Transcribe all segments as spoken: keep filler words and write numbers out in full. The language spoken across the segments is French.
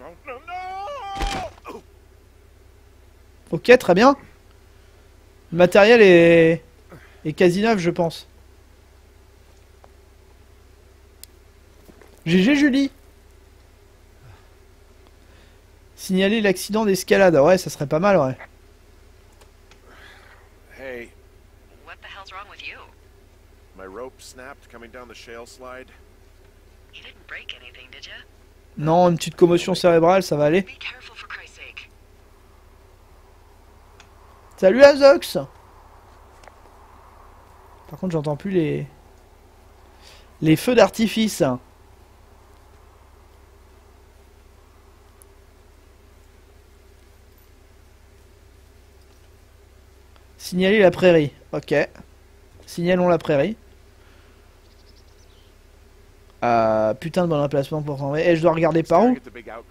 Ok, très bien. Le matériel est, est quasi neuf, je pense. G G Julie. Signaler l'accident d'escalade. Ouais, ça serait pas mal, ouais. Hey. What the hell's wrong with you? My rope snapped coming down the shale slide. You didn't break anything, did you? Non, une petite commotion cérébrale, ça va aller. Be careful for Christ's sake. Salut Azox. Par contre, j'entends plus les les feux d'artifice. Signaler la prairie. Ok. Signalons la prairie. Euh, putain de bon emplacement pour s'envoyer. Et je dois regarder par où?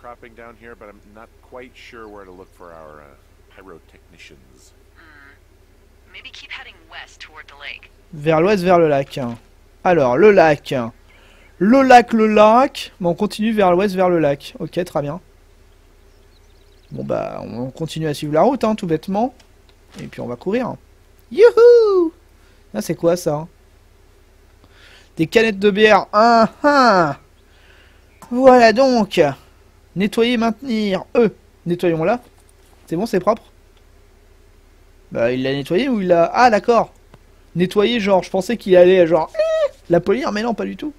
Vers l'ouest, vers le lac. Alors, le lac. Le lac, le lac. Bon, on continue vers l'ouest, vers le lac. Ok, très bien. Bon, bah, on continue à suivre la route, hein, tout bêtement. Et puis on va courir. Youhou! Ah, c'est quoi ça? Des canettes de bière. Ah, ah. Voilà donc. Nettoyer, maintenir. E. Nettoyons-la. C'est bon, c'est propre? Bah, il l'a nettoyé ou il l'a... Ah, d'accord. Nettoyer, genre, je pensais qu'il allait, genre, eh, la polir, mais non, pas du tout.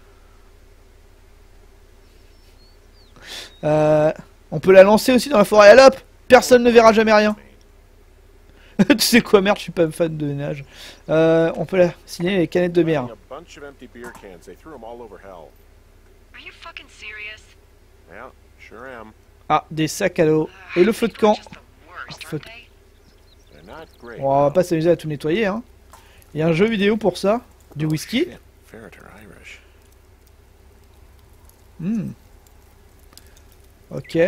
Euh, on peut la lancer aussi dans la forêt à l'op. Personne ne verra jamais rien. Tu sais quoi, merde, je suis pas fan de nage. Euh, on peut la signer les canettes de bière. Ah, des sacs à dos. Et le feu de camp. Feu de... On va pas s'amuser à tout nettoyer, hein. Il y a un jeu vidéo pour ça. Du whisky. Hmm. Ok.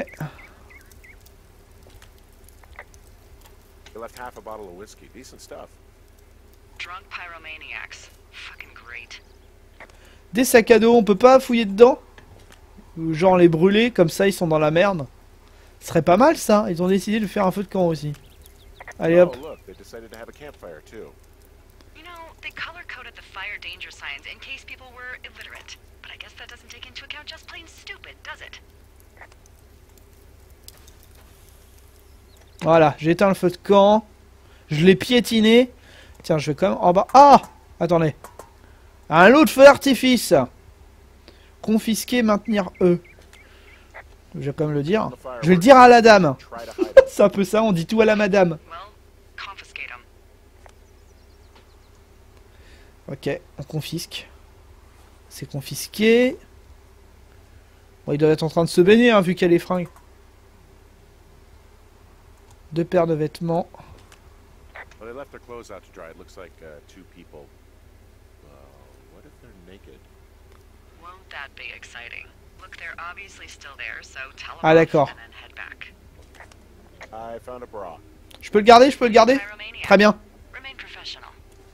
Left half a bottle of whiskey. Decent stuff. Drunk pyromaniacs. Fucking great. Des sacs à dos, on peut pas fouiller dedans? Ou genre les brûler, comme ça ils sont dans la merde. Ce serait pas mal ça, ils ont décidé de faire un feu de camp aussi. Allez hop. Oh, look, they decided to have a campfire too. You know, they color-coded the fire danger signs in case people were illiterate. But I guess that doesn't take into account just plain stupid, does it? Voilà, j'ai éteint le feu de camp. Je l'ai piétiné. Tiens, je vais quand même en bas. Ah! Attendez. Un lot de feu d'artifice. Confisquer, maintenir E. Je vais quand même le dire. Je vais le dire à la dame. C'est un peu ça, on dit tout à la madame. Ok, on confisque. C'est confisqué. Bon, il doit être en train de se baigner, hein, vu qu'il y a les fringues. Deux paires de vêtements. Well, they left their clothes out to dry. It looks like uh, two people. Uh, what if they're naked? Won't that be exciting? Look, they're obviously still there, so tell them ah d'accord. and then head back. I found a bra. Je peux le garder, je peux le garder. Très bien. Remain professional.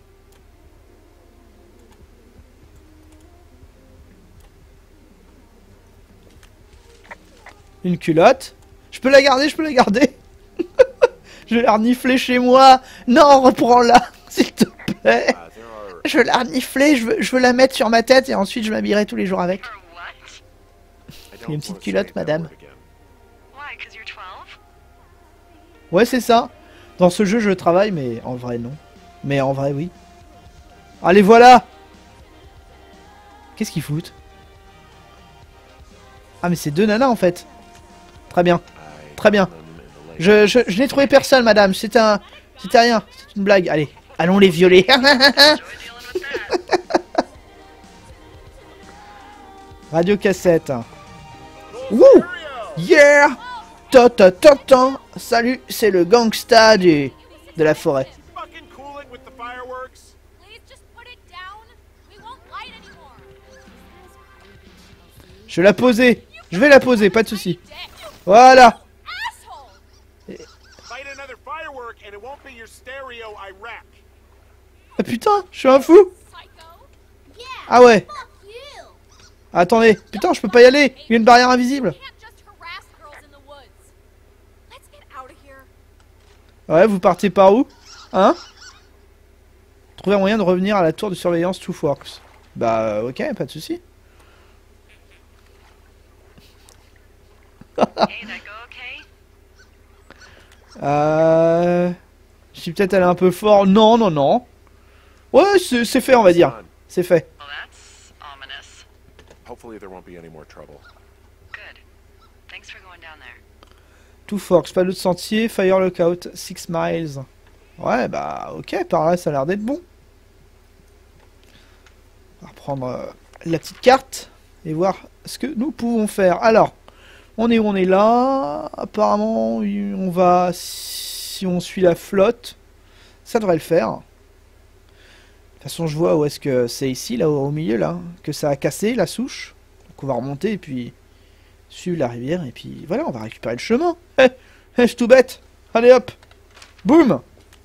Une culotte. Je peux la garder, je peux la garder. Je vais la renifler chez moi. Non, reprends-la, s'il te plaît. Je veux la renifler, je veux, je veux la mettre sur ma tête et ensuite je m'habillerai tous les jours avec. Il y a une petite culotte, madame. Ouais, c'est ça. Dans ce jeu, je travaille, mais en vrai, non. Mais en vrai, oui. Allez, voilà. Qu'est-ce qu'ils foutent? Ah, mais c'est deux nanas, en fait. Très bien. Très bien. Je, je, je n'ai trouvé personne, madame. C'était un... C'était rien. C'est une blague. Allez, allons les violer. Radio cassette. Wouh! Yeah! Ta ta ta ta. Salut, c'est le gangsta du... de la forêt. Je vais la poser. Je vais la poser, pas de souci. Voilà. Ah putain, je suis un fou. Ah ouais. Attendez, putain, je peux pas y aller. Il y a une barrière invisible. Ouais, vous partez par où? Hein? Trouver un moyen de revenir à la tour de surveillance Two Forks. Bah, ok, pas de soucis. euh... Je suis peut-être allé un peu fort. Non, non, non. Ouais, c'est fait, on va dire. C'est fait. Two Forks, pas d'autre sentier. Fire Lookout, six miles. Ouais, bah, ok, par là, ça a l'air d'être bon. On va reprendre euh, la petite carte et voir ce que nous pouvons faire. Alors, on est où? On est là. Apparemment, on va... Si on suit la flotte, ça devrait le faire. De toute façon, je vois où est-ce que c'est ici, là, au milieu, là, que ça a cassé, la souche. Donc on va remonter et puis suivre la rivière. Et puis voilà, on va récupérer le chemin. Hé, hey, hey, je suis tout bête. Allez hop. Boum.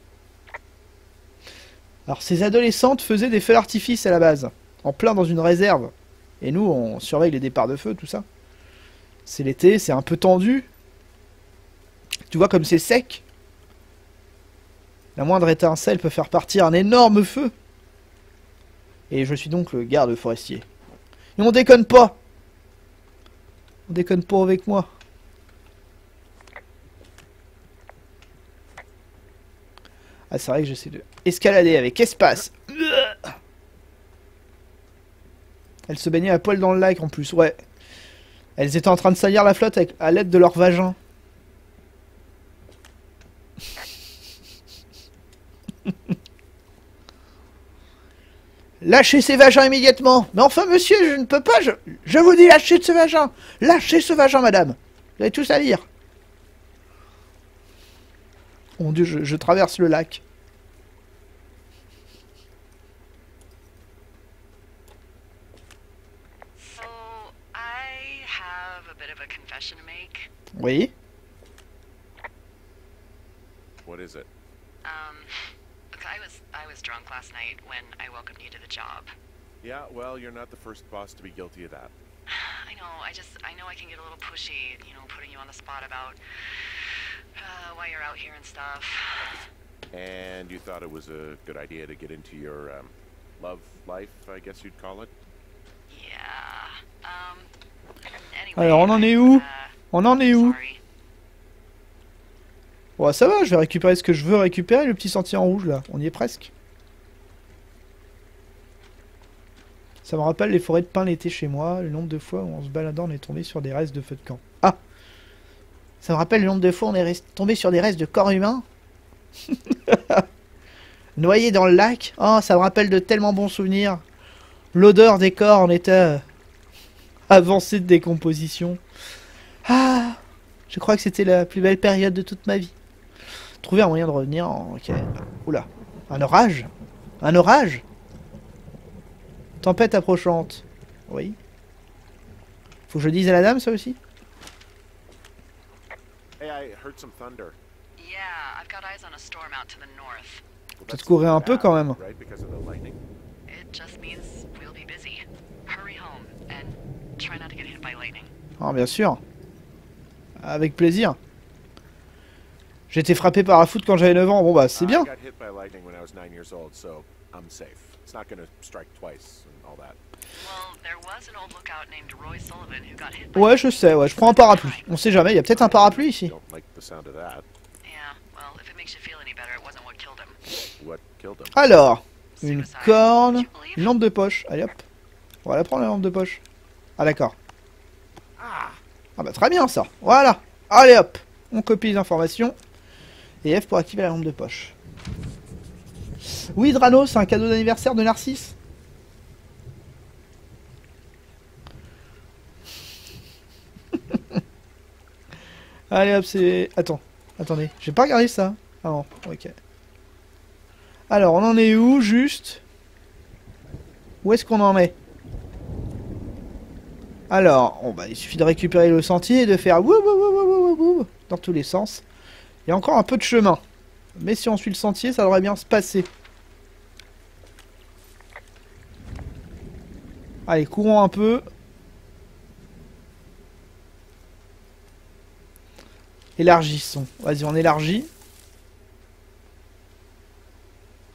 Alors, ces adolescentes faisaient des feux d'artifice à la base. En plein dans une réserve. Et nous, on surveille les départs de feu, tout ça. C'est l'été, c'est un peu tendu. Tu vois comme c'est sec. La moindre étincelle peut faire partir un énorme feu. Et je suis donc le garde forestier. Et on déconne pas. On déconne pas avec moi. Ah, c'est vrai que j'essaie de escalader avec espace. Elles se baignaient à poil dans le lac en plus, ouais. Elles étaient en train de salir la flotte avec, à l'aide de leur vagin. Lâchez ces vagins immédiatement. Mais enfin, monsieur, je ne peux pas. Je, je vous dis, lâchez ce vagin. Lâchez ce vagin, madame. Vous allez tout salir. Mon Dieu, je, je traverse le lac. So, I have a bit of a confession to make. Oui. What is it? Um, look, I was I was drunk last night when I welcomed you to the job. Yeah, well, you're not the first boss to be guilty of that. I know, I just, I know I can get a little pushy, you know, putting you on the spot about uh, why you're out here and stuff. And you thought it was a good idea to get into your um, love life, I guess you'd call it? Yeah. Um, anyway, Alors, on en est où? uh, On en est où? sorry. Bon, ça va, je vais récupérer ce que je veux récupérer, le petit sentier en rouge, là. On y est presque. Ça me rappelle les forêts de pin l'été chez moi, le nombre de fois où en se baladant on est tombé sur des restes de feu de camp. Ah! Ça me rappelle le nombre de fois où on est tombé sur des restes de corps humains. Noyé dans le lac. Oh, ça me rappelle de tellement bons souvenirs. L'odeur des corps en état avancé de décomposition. Ah! Je crois que c'était la plus belle période de toute ma vie. Trouver un moyen de revenir en... Ok. Oula. Un orage? Un orage? Tempête approchante. Oui. Faut que je dise à la dame, ça aussi? Hey, I heard some thunder. Yeah, I've got eyes on a storm out to the north. Well, Peut-être courir un peu bad, quand même. right? Because of the lightning. It just means we'll be busy. Hurry home and try not to get hit by lightning. Ah, bien sûr. Avec plaisir. J'ai été frappé par la foudre quand j'avais neuf ans. Bon bah, c'est bien. I got hit by lightning when I was nine years old, so I'm safe. It's not gonna strike twice and all that. Well, there was an old lookout named Roy Sullivan who got hit by Ouais, je sais, ouais. Je prends un parapluie. On sait jamais, il y a peut-être un parapluie ici. Don't like the sound of that. Yeah, well, if it makes you feel any better, it wasn't what killed him. What killed him? Alors, une Suicide. corne, Would you believe? une lampe de poche. Allez hop. On va la prendre la lampe de poche. Ah d'accord. Ah bah très bien ça. Voilà. Allez hop. On copie les informations. Et F pour activer la lampe de poche. Oui, Drano, c'est un cadeau d'anniversaire de Narcisse. Allez hop, c'est... Attends. Attendez. J'ai pas regardé ça. Ah non, ok. Alors, on en est où, juste? Où est-ce qu'on en est? Alors, on bah, il suffit de récupérer le sentier et de faire wouh, wouh, wouh, wouh, wouh, wouh, dans tous les sens. Il y a encore un peu de chemin. Mais si on suit le sentier, ça devrait bien se passer. Allez, courons un peu. Élargissons. Vas-y, on élargit.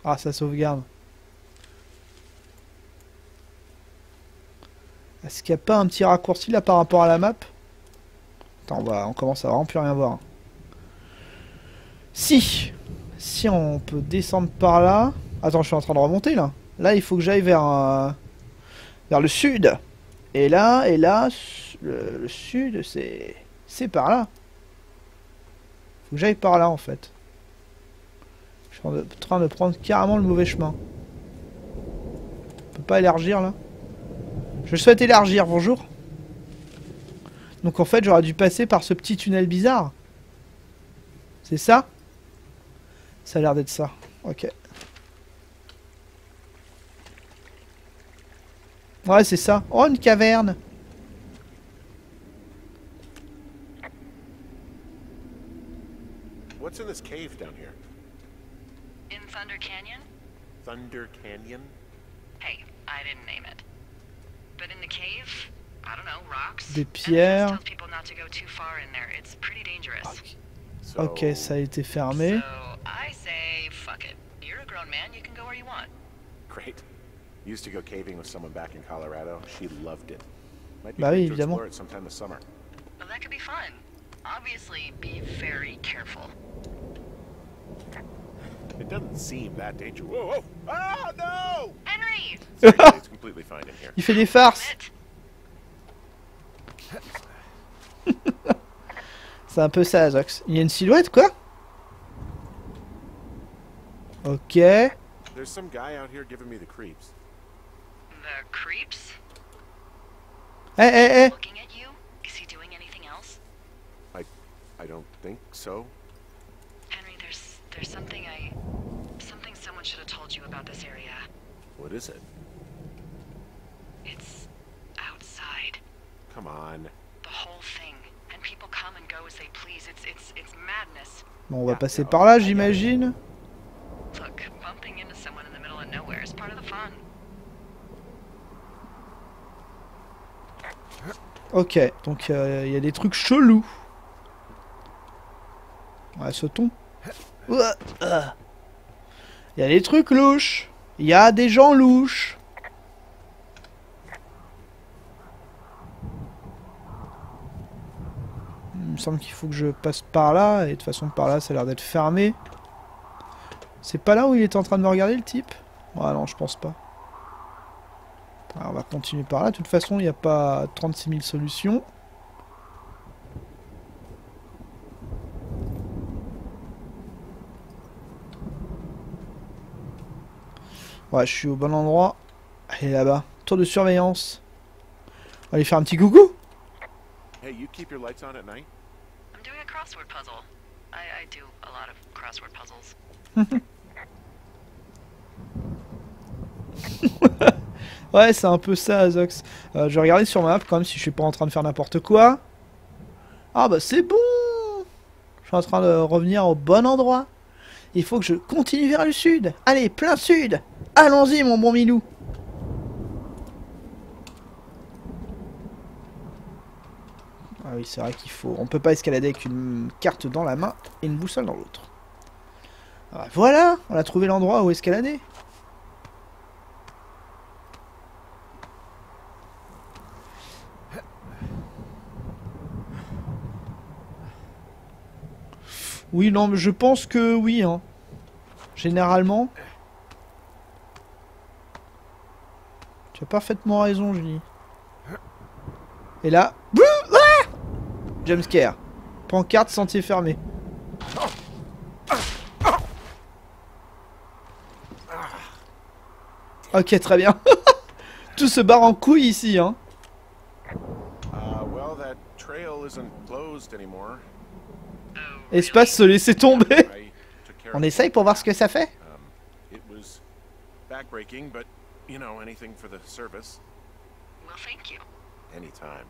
Ah, ça sauvegarde. Est-ce qu'il n'y a pas un petit raccourci là par rapport à la map? Attends, on, va, on commence à vraiment plus rien voir. Si Si on peut descendre par là... Attends, je suis en train de remonter là. Là, il faut que j'aille vers, euh, vers le sud. Et là, et là, le, le sud, c'est... C'est par là. Faut que j'aille par là en fait. Je suis en train de prendre carrément le mauvais chemin. On peut pas élargir là? Je souhaite élargir, bonjour. Donc en fait j'aurais dû passer par ce petit tunnel bizarre. C'est ça? Ça a l'air d'être ça. Ok. Ouais, c'est ça. Oh, une caverne. What's in this cave down here? In Thunder Canyon? Thunder Canyon? Hey, I didn't name it. But in the cave, I don't know, rocks. Des pierres. And it tells people not to go too far in there. It's pretty dangerous. So, Ok, ça a été fermé. So I say, fuck it. You're a grown man. You can go where you want. great. Used to go caving with someone back in Colorado. She loved it. Might be Bah oui, great to évidemment. explore it sometime this summer. Well, that could be fun. Obviously, be very careful. It doesn't seem that dangerous. Whoa, whoa! Ah, no! Henry! Seriously, it's completely fine in here. Il fait des farces. C'est un peu ça, Azox. Il y a une silhouette, quoi? Ok. There's some guy out here giving me the creeps. The creeps? Eh, eh, eh. Looking at you? Is he doing anything else? I, I don't think so. Henry, there's there's something I something someone should have told you about this area. What is it? It's outside. Come on. The whole thing. And people come and go as they please. It's it's it's madness. Bon, on va passer par là, j'imagine. Look, bumping into someone in the middle of nowhere is part of the fun. Ok, donc il euh, y a des trucs chelous. Ouais, sautons. Il y a des trucs louches. Il y a des gens louches. Il me semble qu'il faut que je passe par là. Et de toute façon, par là, ça a l'air d'être fermé. C'est pas là où il était en train de me regarder, le type? Ouais, non, je pense pas. Alors, on va continuer par là. De toute façon, il n'y a pas trente-six mille solutions. Ouais, je suis au bon endroit. Allez, là-bas. Tour de surveillance. On va aller faire un petit coucou. Hey, you keep your lights on at night? I'm doing a crossword puzzle. I, I do a lot of crossword puzzles. Ouais, c'est un peu ça, Azox. Euh, je vais regarder sur ma map quand même si je suis pas en train de faire n'importe quoi. Ah bah c'est bon. Je suis en train de revenir au bon endroit. Il faut que je continue vers le sud. Allez, plein sud. Allons-y, mon bon Milou. Ah oui, c'est vrai qu'il faut... On peut pas escalader avec une carte dans la main et une boussole dans l'autre. Ah, voilà, on a trouvé l'endroit où escalader. Oui, non, mais je pense que oui, hein. Généralement. Tu as parfaitement raison, Julie. Et là... Ah, jumpscare. Pancarte, sentier fermé. Ok, très bien. Tout se barre en couille ici, hein. Uh, well, that trail isn't closed anymore. Espace se laisser tomber. I took care On of it. essaye pour voir ce que ça fait. Um, it was backbreaking, but you know, anything for the service. Well, thank you. Anytime.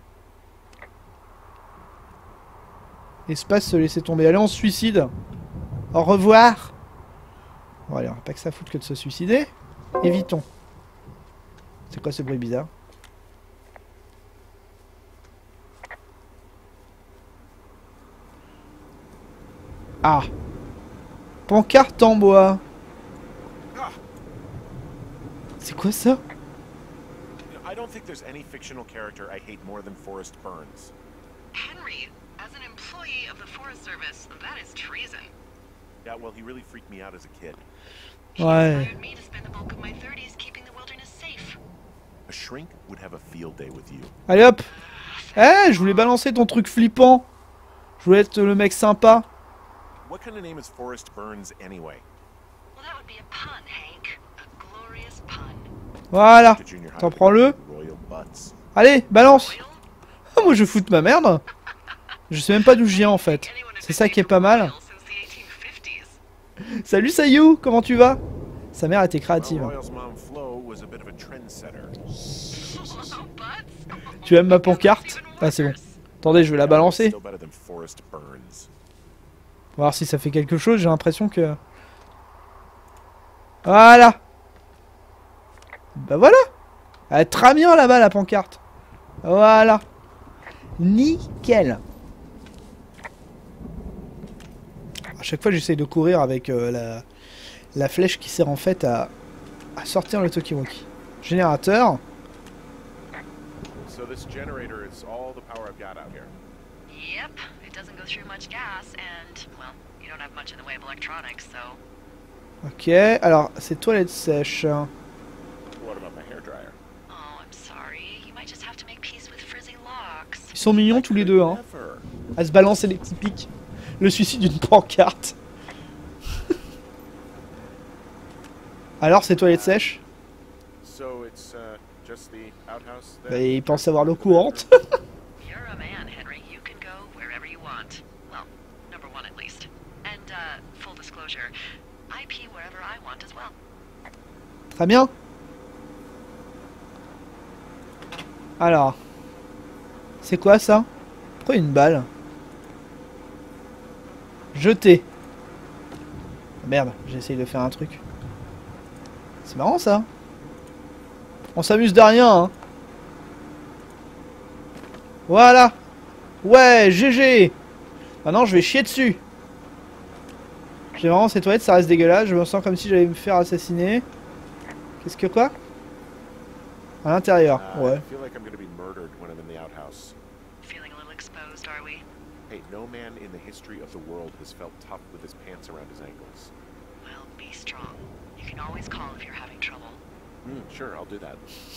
Espace se laisser tomber. Allez, on se suicide. Au revoir. Bon, allez, on va pas que ça foute que de se suicider. Évitons. C'est quoi ce bruit bizarre? Ah. Pancarte en bois. Ah, quoi ça? I don't think there's any fictional character I hate more than Forrest Burns. Henry, as an employee of the Forest Service, that is treason. Yeah, well, he really freaked me out as a kid. He Ouais. inspired me to spend the bulk of my thirties keeping the wilderness safe. A shrink would have a field day with you. Allez hop. Eh, je voulais balancer ton truc flippant. Je voulais être le mec sympa. What kind of name is Forrest Burns anyway? Well, that would be a pun, Hank. A glorious pun. Voilà. The junior high T'en prends le. Royal Butts. Allez, balance. Royal? Ah, moi je fous de ma merde. Je sais même pas d'où je viens en fait. C'est ça qui est pas mal. Royal since the eighteen fifties. Salut Sayou, comment tu vas? Sa mère était Well, créative. Royal's mom Flo was a bit of a trendsetter. Oh, butts. Tu aimes ma pancarte? Ah c'est bon. Attendez, je vais la balancer. Still better than Forrest Burns. On va voir si ça fait quelque chose, j'ai l'impression que... Voilà. Bah voilà. Elle est très bien là-bas la pancarte. Voilà. Nickel. À chaque fois j'essaye de courir avec euh, la, la flèche qui sert en fait à, à sortir le Tokiwoki. Générateur. So this generator is all the power I've got out here. Yep, it doesn't go through much gas, and, well, you don't have much in the way of electronics, so... Ok, alors c'est toilette sèche. What about my hairdryer? Oh, I'm sorry. You might just have to make peace with frizzy locks. Ils sont mignons tous les deux, hein. Never. À se balancer les petits pics. Le suicide d'une pancarte. Alors, c'est toilette sèche. So it's uh, just the outhouse Bah, there? il pense avoir l'eau courante. You're a man, Henry. You can go wherever you want. Well, number one at least. And, uh, full disclosure, I pee wherever I want as well. Très bien. Alors. C'est quoi ça? Pourquoi une balle? Jeter. Merde, j'ai essayé de faire un truc. C'est marrant ça. On s'amuse de rien, hein. Voilà. Ouais, G G. Maintenant, je vais chier dessus. J'ai vraiment ces toilettes, ça reste dégueulasse. Je me sens comme si j'allais me faire assassiner. Qu'est-ce que quoi? À l'intérieur, Uh, ouais. I feel like I'm gonna be murdered when I'm in the outhouse. Feeling a little exposed, are we? Hey, no man in the history of the world has felt tough with his pants around his ankles. Well, be strong. You can always call if you're having trouble. Hmm, sure, I'll do that.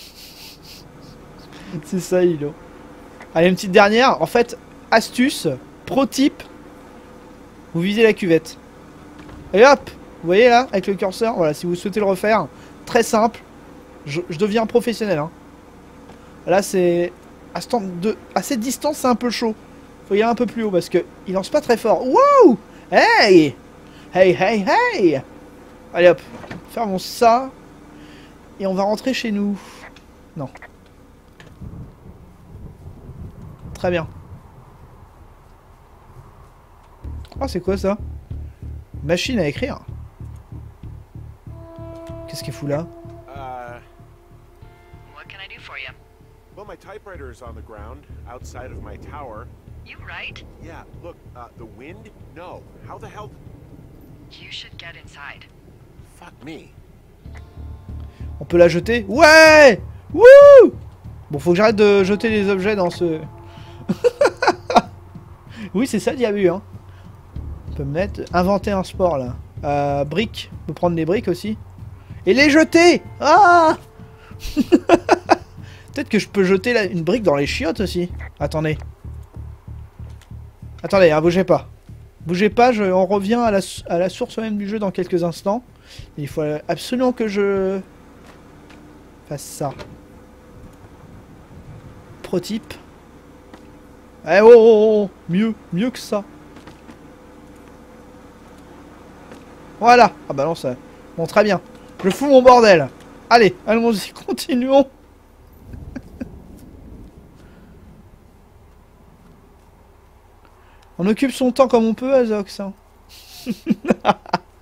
C'est ça, Hilo. Allez, une petite dernière. En fait, astuce, pro tip. Vous visez la cuvette. Et hop. Vous voyez là, avec le curseur. Voilà, si vous souhaitez le refaire, très simple. Je, je deviens professionnel. Hein. Là, c'est à, stand de, à cette distance, c'est un peu chaud. Faut y aller un peu plus haut parce que il lance pas très fort. Wow. Hey. Hey, hey, hey. Allez hop. Fermons ça. Et on va rentrer chez nous. Non. Très bien. Oh, c'est quoi ça? Machine à écrire. Qu'est-ce qu'il fout là? Uh, What can I do for you? well, my typewriter is on the ground outside of my tower. You right? Yeah, look, uh, the wind? No. How the hell? You should get inside. Fuck me. On peut la jeter? Ouais! Wouh! Bon, faut que j'arrête de jeter les objets dans ce... Oui, c'est ça le diable, hein. On peut mettre... Inventer un sport, là. Euh, briques. On peut prendre des briques aussi. Et les jeter! Ah! Peut-être que je peux jeter la... une brique dans les chiottes aussi. Attendez. Attendez, hein, bougez pas. Bougez pas, je... on revient à la... à la source même du jeu dans quelques instants. Il faut absolument que je... fasse ça. Pro-type. Eh oh, oh, oh, mieux, mieux que ça. Voilà. Ah bah non, ça... Bon, très bien. Je fous mon bordel. Allez, allons-y, continuons. On occupe son temps comme on peut, Azox. Hein. Ah,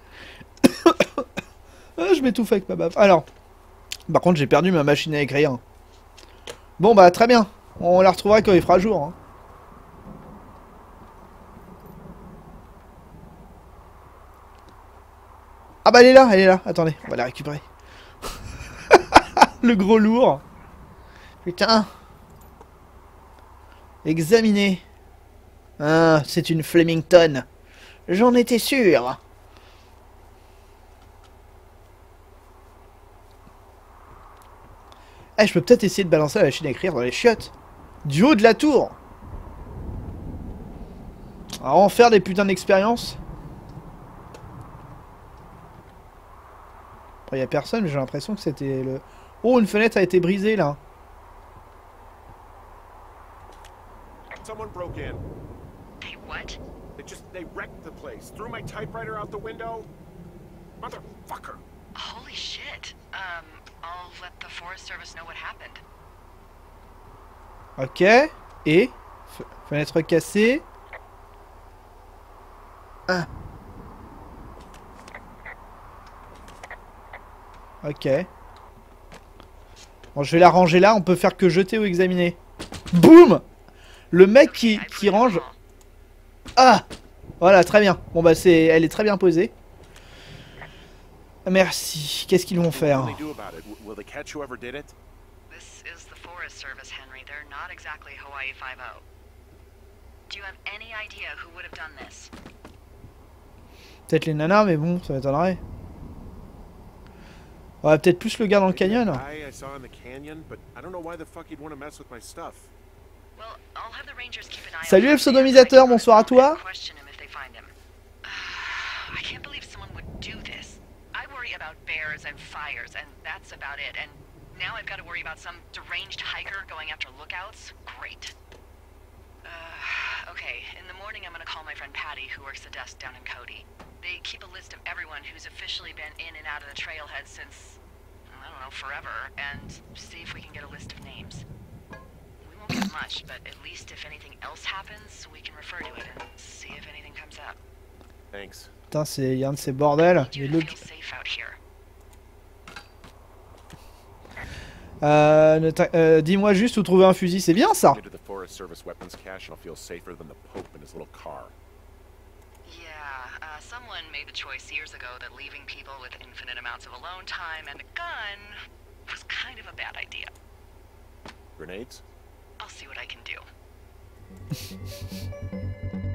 je m'étouffe avec ma baffe. Alors, par contre, j'ai perdu ma machine à écrire. Bon, bah, très bien. On la retrouvera quand il fera jour. Hein. Ah bah, elle est là, elle est là. Attendez, on va la récupérer. Le gros lourd. Putain. Examiner. Ah, c'est une Flemington. J'en étais sûr. Eh, je peux peut-être essayer de balancer la machine à écrire dans les chiottes. Du haut de la tour. Alors, en faire des putains d'expériences. Il y a personne, j'ai l'impression que c'était le... Oh, une fenêtre a été brisée, là. Someone broke in. Hey, what? They just, they wrecked the place. Threw my typewriter out the window. Motherfucker. Holy shit. Um, I'll let the Forest Service know what happened. Ok. Et F fenêtre cassée. Ah. Ok. Bon, je vais la ranger là. On peut faire que jeter ou examiner. Boum. Le mec qui, qui range... Ah. Voilà, très bien. Bon bah c'est, elle est très bien posée. Merci. Qu'est-ce qu'ils vont faire? What will they do about it? Will they catch whoever did it? This is the Forest Service, Henry. They're not exactly Hawaii Five-O. Do you have any idea who would have done this? Peut-être les nanas, mais bon, ça m'étonnerait. Ouais, peut-être plus le gars dans le canyon. I, I saw in the canyon, but I don't know why the fuck you'd want to mess with my stuff. Well, I'll have the Rangers keep an eye Salut on le sodomisateur, bonsoir à toi. question him if they find him. I can't believe someone would do this. I worry about bears and fires, and that's about it. And now I've got to worry about some deranged hiker going after lookouts. Great. Uh, okay, in the morning I'm gonna call my friend Patty, who works the desk down in Cody. They keep a list of everyone who's officially been in and out of the trailhead since, I don't know, forever, and see if we can get a list of names. We won't get much, but at least if anything else happens, we can refer to it and see if anything comes up. Thanks. Putain, c'est y a un de ces bordels. You Il est to feel safe out here. Euh, ne t'in- euh, dis-moi juste où trouver un fusil, c'est bien ça. Get to the Forest Service weapons cache and I'll feel safer than the Pope in his little car. Yeah, uh, someone made the choice years ago that leaving people with infinite amounts of alone time and a gun was kind of a bad idea. Grenades? I'll see what I can do.